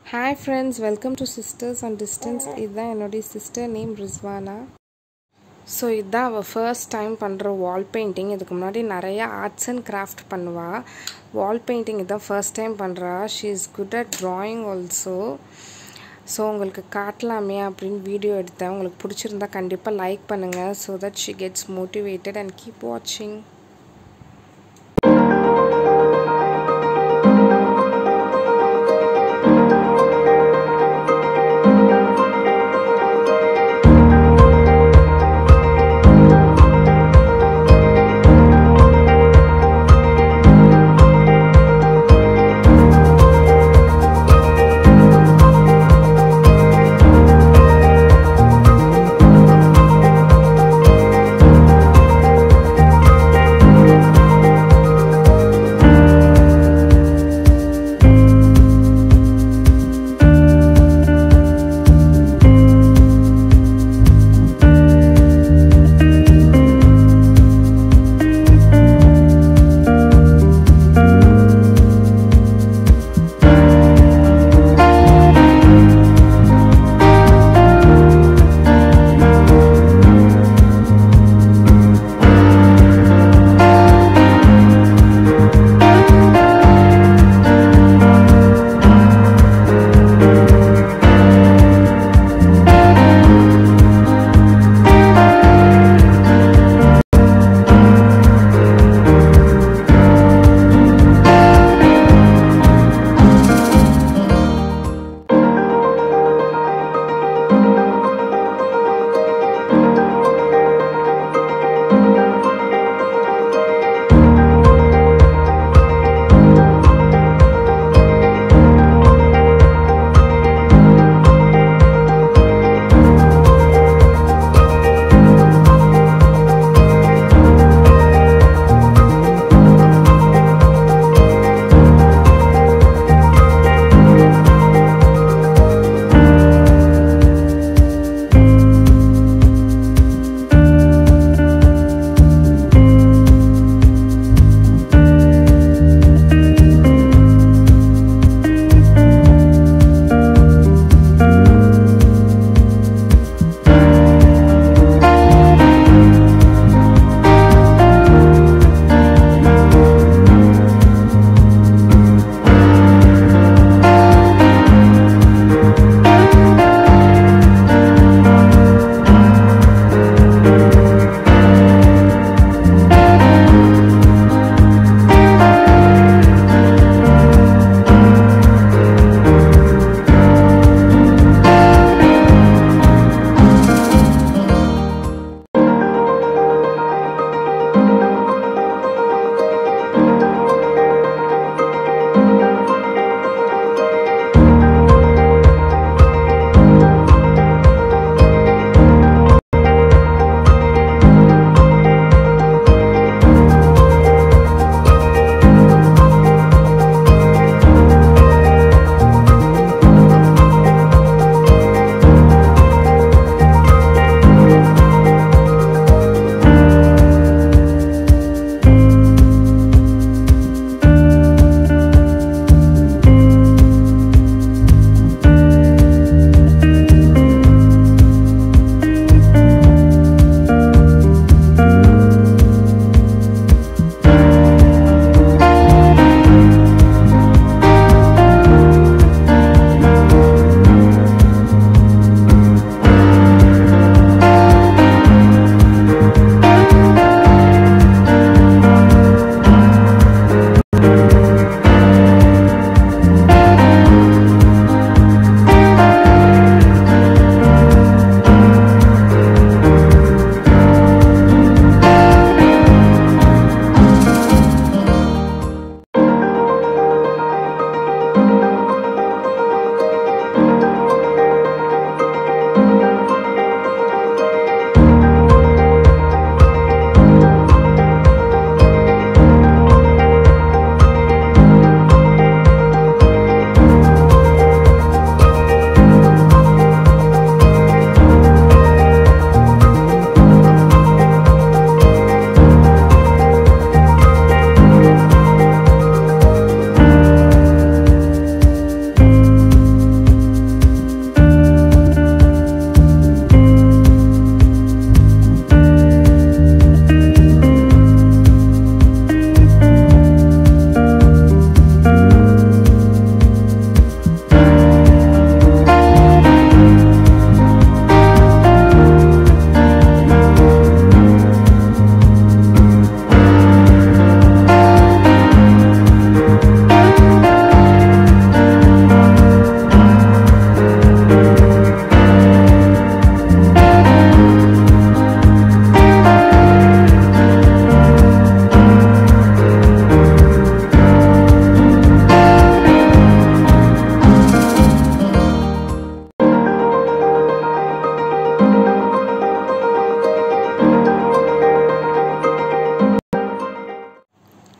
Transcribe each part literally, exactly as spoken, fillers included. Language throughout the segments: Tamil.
Hi friends, welcome to Sisters on Distance. இதுதான் என்னோட sister name Rizwana. ஸோ இதுதான் அவள் ஃபர்ஸ்ட் டைம் பண்ணுற வால் பெயிண்டிங். இதுக்கு முன்னாடி நிறைய ஆர்ட்ஸ் அண்ட் கிராஃப்ட் பண்ணுவாள். வால் பெயிண்டிங் இதுதான் ஃபர்ஸ்ட் டைம் பண்ணுறா. She is good at drawing also. So உங்களுக்கு காட்டலாமே அப்படின்னு வீடியோ எடுத்தேன். உங்களுக்கு பிடிச்சிருந்தா கண்டிப்பாக லைக் பண்ணுங்கள். So that she gets motivated and keep வாட்சிங்.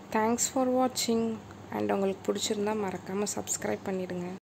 தேங்க்ஸ் ஃபார் வாட்சிங். அண்ட் உங்களுக்கு பிடிச்சிருந்தா மறக்காமல் சப்ஸ்கிரைப் பண்ணிவிடுங்க.